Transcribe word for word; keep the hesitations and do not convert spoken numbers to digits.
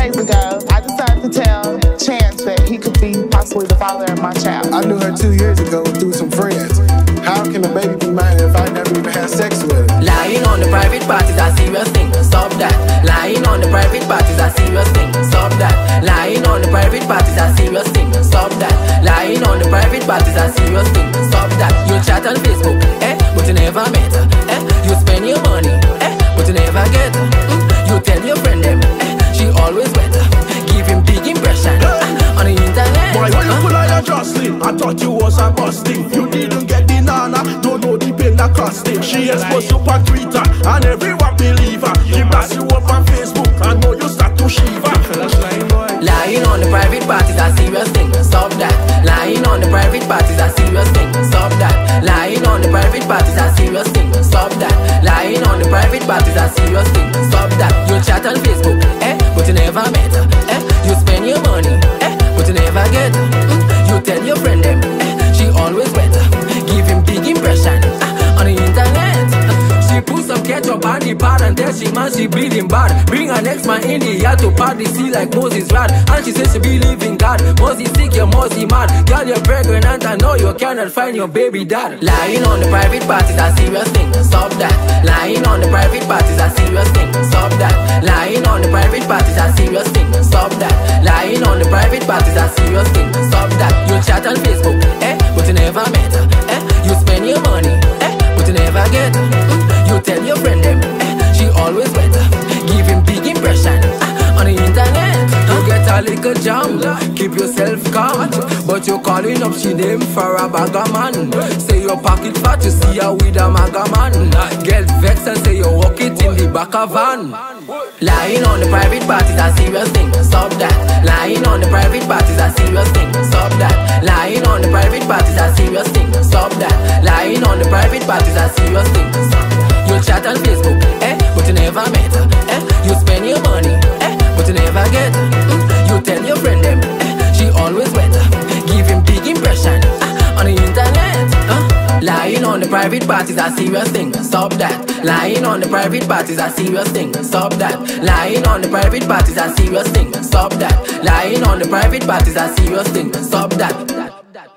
days ago, I decided to tell Chance that he could be possibly the father of my child. I knew her two years ago through some friends. How can a baby be mine if I never even had sex with her? Lying on the private parties, a serious thing, stop that. Lying on the private parties, a serious thing, stop that. Lying on the private parties, a serious thing, stop that. Lying on the private parties, a serious thing, stop that. You chat on Facebook, eh, but you never met her, eh. You spend your money, eh, but you never get her. Mm? You tell your friend them, eh, she always better. Give him big impression, eh, on the internet. Why, when you uh? pull out your Jocelyn, I thought you was a busting. You didn't get the nana, don't know the pain that cost it. She exposed you on Twitter, and everyone believe her. She blast you up on Facebook, I know you start to shiver. Lying on the private parties, a serious thing, stop that. Lying on the private parties, a serious thing, stop that. Lying on the private parties, a serious thing, stop that. Lying on the private parties, a serious thing, stop that. You chat on Facebook, eh, but you never met her, eh. You spend your money, eh, but you never get her. Mm? You tell your friend them, eh, she always better. Give him big impression, uh, on the internet. She put some ketchup on the pot and tell she man she bleeding bad. Bring her next man in the yard to party, see like Moses rad. And she says she believe in God. Moses sick, you're Moses mad. Girl, you're pregnant and I know you cannot find your baby dad. Lying on the private parties, a serious thing, stop that. Lying on the private parties, a serious thing, stop that. Lying on the private parties, a serious thing, stop that. Lying on the private parties, a serious thing, stop that. You chat on Facebook, eh, but you never met her, eh. You spend your money, eh, but you never get her. Mm? You tell your friend them, eh, she always better. Give him big impression, uh, on the internet. You get a little jam, keep yourself calm. But you're calling up she name for a bagger man. Say your pocket fat, you see her with a maga man. Get vexed and say you walk it in the back of van. Lying on the private parties, a serious thing, stop that. Lying on the private parties, a serious thing, stop that. Lying on the private parties, a serious thing, stop that. Lying on the private parties, a serious thing, stop that. You chat on Facebook, eh, but you never met her, eh. You spend your money, eh, but you never get her. Mm? You tell your friend them, eh, she always better. Give him big impression, uh, on the internet, uh. Lying on the private parties, a serious thing, stop that. Lying on the private parties, a serious thing, stop that. Lying on the private parties, a serious thing, stop that. Lying on the private parties, a serious thing, stop that.